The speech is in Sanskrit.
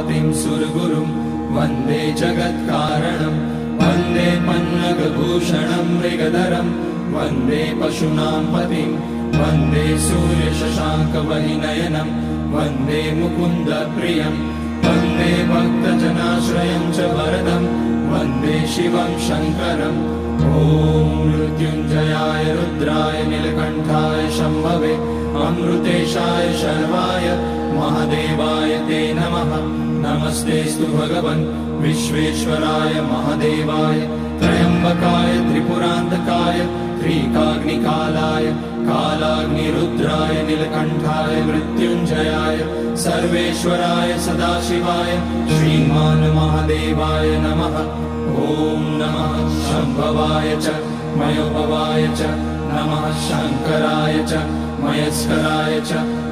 पतिं सुरगुरुं वन्दे जगत्कारणं वन्दे पन्नगभूषणं मृगधरं वन्दे पशूनां पतिं वन्दे सूर्यशशाङ्कवहिनयनं वन्दे मुकुन्दप्रियं वन्दे भक्तजनाश्रयं च वरदं वन्दे शिवं शङ्करम् ॐ मृत्युञ्जयाय रुद्राय नीलकण्ठाय शम्भवे अमृतेशाय शर्वाय महादेवाय ते नमः। नमस्तेऽस्तु भगवन् विश्वेश्वराय महादेवाय त्र्यम्बकाय त्रिपुरान्तकाय त्रिकाग्निकालाय कालाग्निरुद्राय नीलकण्ठाय मृत्युञ्जयाय सर्वेश्वराय सदाशिवाय श्रीमान् महादेवाय नमः। ॐ नमः शम्भवाय च मयोभवाय च नमः शङ्कराय च मयस्कराय च